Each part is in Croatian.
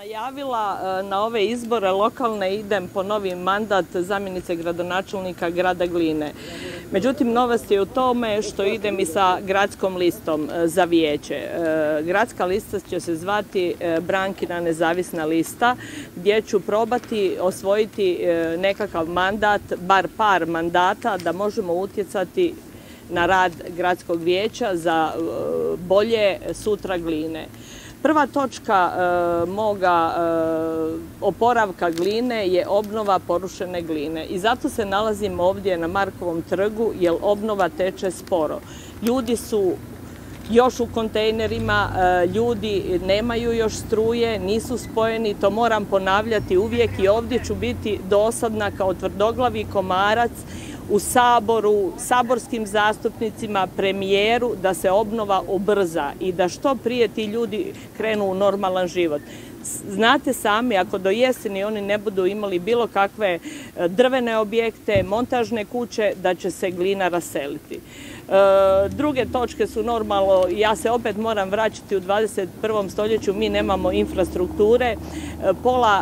najavila na ove izbore lokalne idem po novi mandat zamjenice gradonačelnika grada Gline. Međutim, novost je u tome što idem i sa gradskom listom za vijeće. Gradska lista će se zvati Brankina nezavisna lista, gdje ću probati osvojiti nekakav mandat, bar par mandata, da možemo utjecati na rad gradskog vijeća za bolje sutra Gline. Prva točka moga oporavka Gline je obnova porušene Gline i zato se nalazim ovdje na Markovom trgu, jer obnova teče sporo. Ljudi su još u kontejnerima, ljudi nemaju još struje, nisu spojeni, to moram ponavljati uvijek i ovdje ću biti dosadna kao tvrdoglavi komarac u Saboru, saborskim zastupnicima, premijeru, da se obnova ubrza i da što prije ti ljudi krenu u normalan život. Znate sami, ako do jeseni oni ne budu imali bilo kakve drvene objekte, montažne kuće, da će se Glina raseliti. Druge točke su normalno, ja se opet moram vraćati u 21. stoljeću, mi nemamo infrastrukture, pola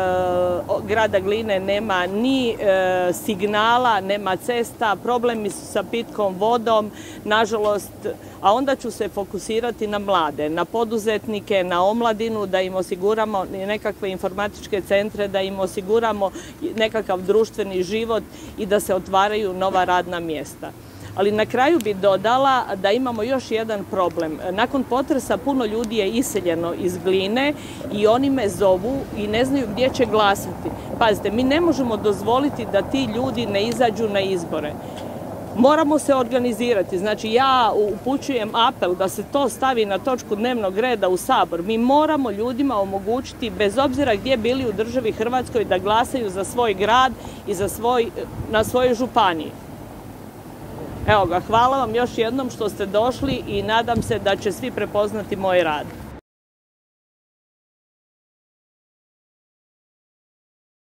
grada Gline nema ni signala, nema cesta, problemi su sa pitkom vodom, nažalost, a onda ću se fokusirati na mlade, na poduzetnike, na omladinu, da im osiguramo nekakve informatičke centre, da im osiguramo nekakav društveni život i da se otvaraju nova radna mjesta. Ali na kraju bi dodala da imamo još jedan problem. Nakon potresa puno ljudi je iseljeno iz Gline i oni me zovu i ne znaju gdje će glasati. Pazite, mi ne možemo dozvoliti da ti ljudi ne izađu na izbore. Moramo se organizirati, znači ja upućujem apel da se to stavi na točku dnevnog reda u Sabor. Mi moramo ljudima omogućiti, bez obzira gdje bili u državi Hrvatskoj, da glasaju za svoj grad i na svojoj županiji. Evo ga, hvala vam još jednom što ste došli i nadam se da će svi prepoznati moj rad.